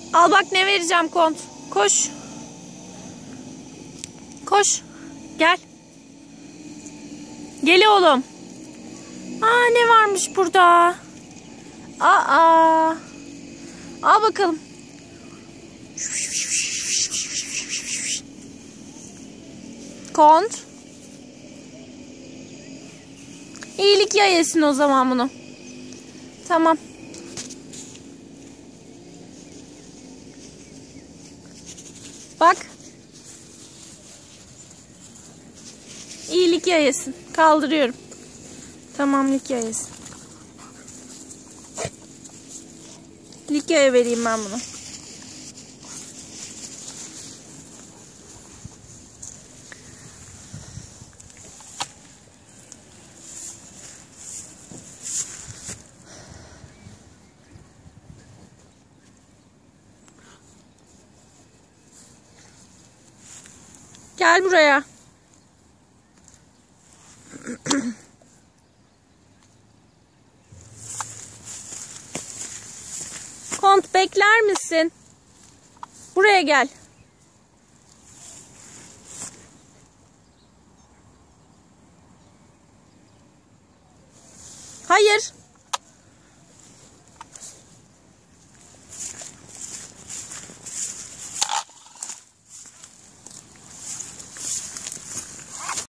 Al bak ne vereceğim Kont. Koş. Koş. Gel. Gel oğlum. Aa ne varmış burada? Aa. Al bakalım. Kont. İyilik ya yesin o zaman bunu. Tamam. Bak. İyilik ya yesin. Kaldırıyorum. Tamam Likya'ya yesin. Likya'ya vereyim ben bunu. Gel buraya. Kont bekler misin? Buraya gel. Hayır.